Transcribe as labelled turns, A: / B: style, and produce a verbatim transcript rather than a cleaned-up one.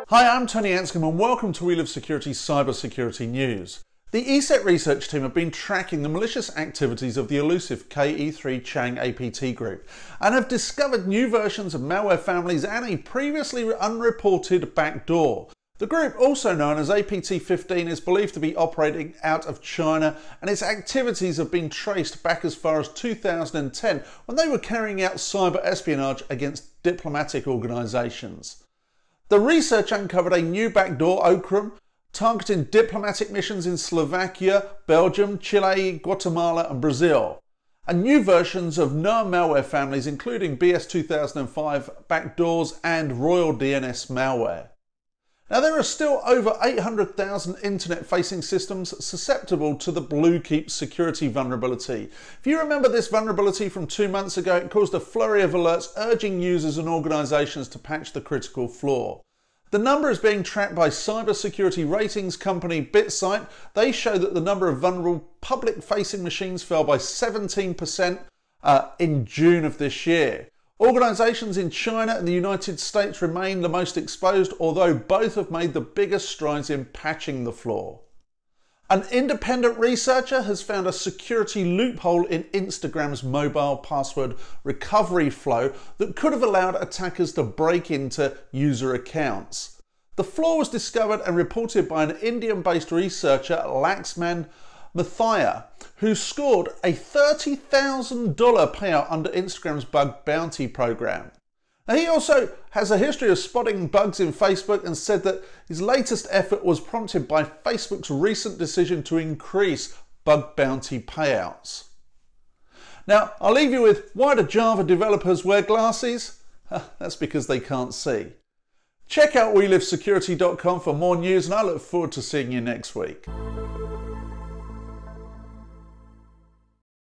A: Hi, I'm Tony Anscombe and welcome to We Live Security Cybersecurity News. The ESET research team have been tracking the malicious activities of the elusive Ke three chang A P T group and have discovered new versions of malware families and a previously unreported backdoor. The group, also known as A P T fifteen, is believed to be operating out of China, and its activities have been traced back as far as two thousand ten when they were carrying out cyber espionage against diplomatic organisations. The research uncovered a new backdoor Okram targeting diplomatic missions in Slovakia, Belgium, Chile, Guatemala and Brazil, and new versions of known malware families including B S two thousand five backdoors and Royal D N S malware. Now, there are still over eight hundred thousand internet-facing systems susceptible to the Bluekeep security vulnerability. If you remember this vulnerability from two months ago, it caused a flurry of alerts urging users and organisations to patch the critical flaw. The number is being tracked by cybersecurity ratings company BitSight. They show that the number of vulnerable public-facing machines fell by seventeen percent uh, in June of this year. Organisations in China and the United States remain the most exposed, although both have made the biggest strides in patching the flaw. An independent researcher has found a security loophole in Instagram's mobile password recovery flow that could have allowed attackers to break into user accounts. The flaw was discovered and reported by an Indian-based researcher, Laxman Mathia, who scored a thirty thousand dollar payout under Instagram's bug bounty program. Now, he also has a history of spotting bugs in Facebook and said that his latest effort was prompted by Facebook's recent decision to increase bug bounty payouts. Now, I'll leave you with, why do Java developers wear glasses? That's because they can't see. Check out we live security dot com for more news, and I look forward to seeing you next week.